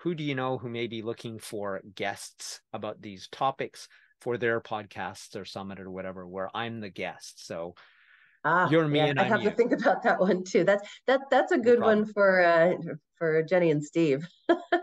who do you know who may be looking for guests about these topics for their podcasts or summit or whatever, where I'm the guest. So you're me Yeah, and I I'm have to you. think about that one too. That's a No good one problem. for Jenny and Steve.